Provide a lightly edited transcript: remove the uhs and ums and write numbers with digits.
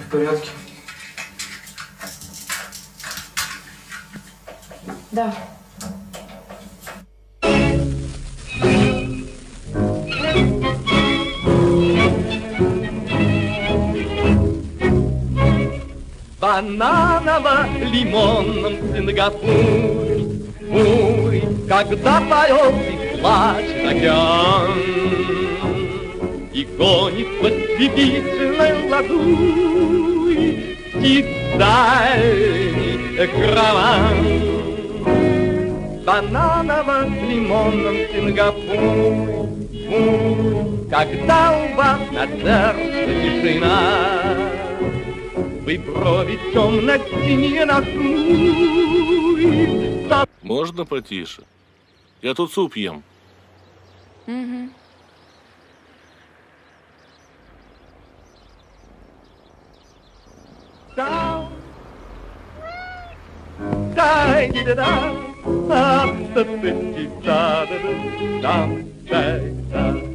в порядке? Да. Бананово-лимонном Сингапуре, ой, когда поет и плачет океан, и гонит по ослепительной ладуни птицами караван. Бананово-лимонном Сингапуре, когда у вас на сердце тишина, вы брови темно-синие нахмурить. Можно потише? Я тут суп ем. Угу. Down, da da da da da da da da da